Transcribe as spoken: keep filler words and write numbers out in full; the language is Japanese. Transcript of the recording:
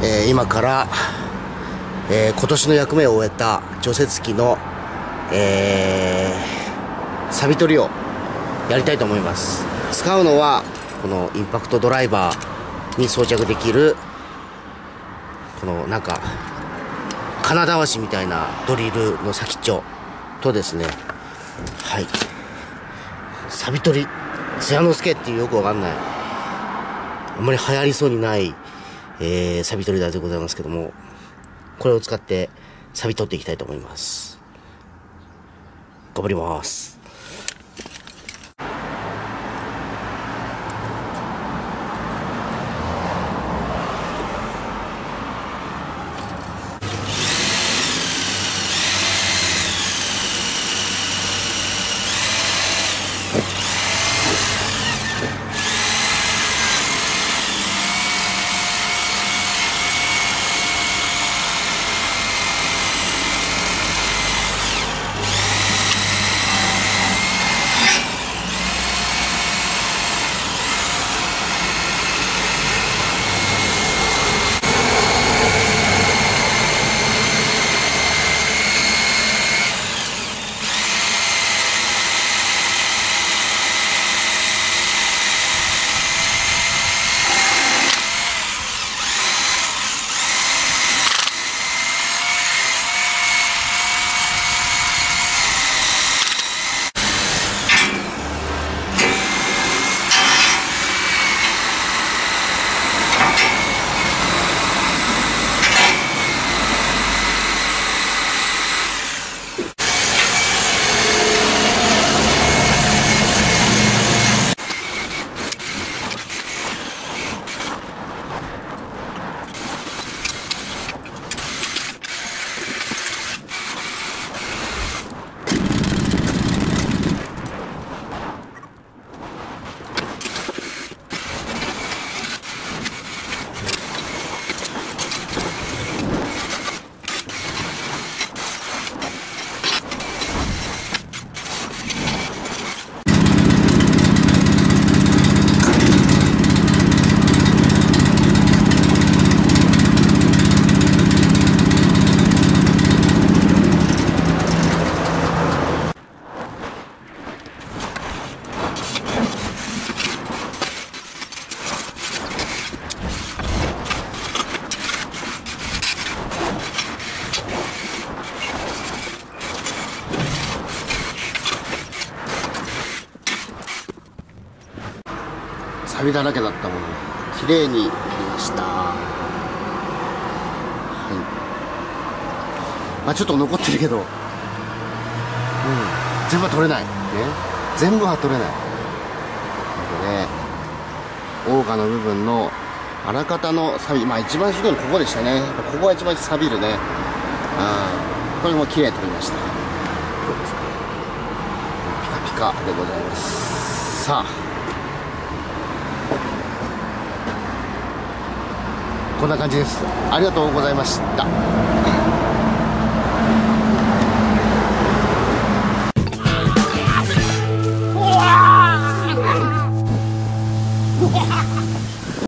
えー、今から、えー、今年の役目を終えた除雪機の、えー、錆び取りをやりたいと思います。使うのはこのインパクトドライバーに装着できるこのなんか金だわしみたいなドリルの先っちょとですね、はい、錆び取り艶之助っていうよくわかんない、あんまり流行りそうにない、えー、錆び取り台でございますけども、これを使って錆び取っていきたいと思います。頑張ります。錆びだらけだったものをきれいに切りました。はい、まあちょっと残ってるけど、うん、全部は取れないね。全部は取れない。これオーガの部分のあらかたの錆び、まあ一番ひどいのここでしたね。ここが一番錆びるね。ああ、これもきれいに取りました。どうですか、ピカピカでございます。さあ、こんな感じです。ありがとうございました。